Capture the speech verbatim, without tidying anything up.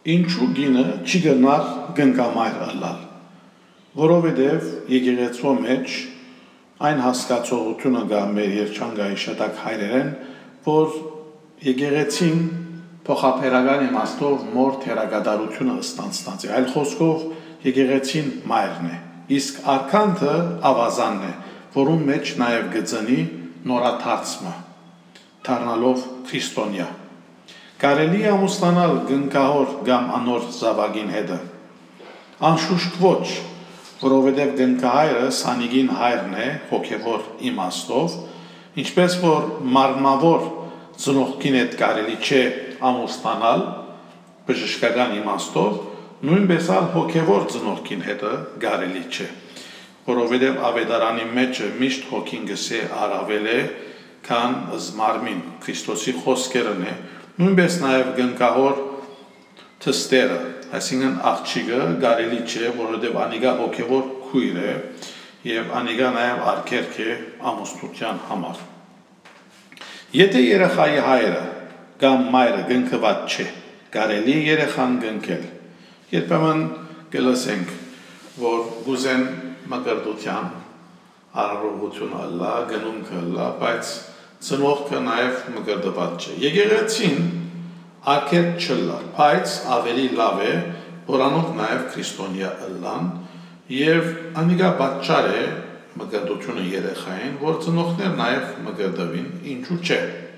Ինչու գինը չի գնար գնկամայր ըլլալ, որովհետև եկեղեցու մեջ այն հասկացողությունը կա մեր երջանկայի շտակ հայրերեն, որ եկեղեցին փոխաբերական իմաստով մոր թերագադարությունը ստանցնած է, այլ խոսքով եկեղեցին մայրն է, իսկ արքանքը ավազանն է, որում մեջ նաև գծնի նորաթարցմը, դառնալով քրիստոնյա։ Կարելի է ամուսնանալ գնկահոր կամ անոր զավակին հետը, անշուշտ ոչ, որովհետև գնկահայրը սանիգին հայրն է հոգևոր իմաստով, ինչպես որ մարմնավոր ծնողքին հետ կարելի չէ ամուսնանալ բժշկական իմաստով, նույնպես ալ հոգևոր ծնողքին հետը կարելի չէ, որովհետև ավետարանի մեջը միշտ հոգին գսե առավել է, քան զմարմին Քրիստոսի խոսքերն է, նույնպես նաև գնկահոր թստերը, այսինքն աղջիկը կարելի չէ, որովհետև անիկա հոգևոր քույր է եւ անիկա նաև արգելք է ամուսնության համար։ Եթե երեխայի հայրը կամ մայրը գնկված չէ, կարելի է երեխան գնկել։ Երբեմն կլսենք, որ գուզեն մկրտության արարողություն ալլա, գնումք ալլա, բայց ծնողքը նաև մկրտված չէ։ Եկեղեցին արգելք չլար, բայց ավելի լավ է, որ անոնք նաև քրիստոնյա ըլլան եւ անիկա պատճառ է մկրտությունը երեխային, որ ծնողներ նաև մկրտվին, ինչու՞ չէ։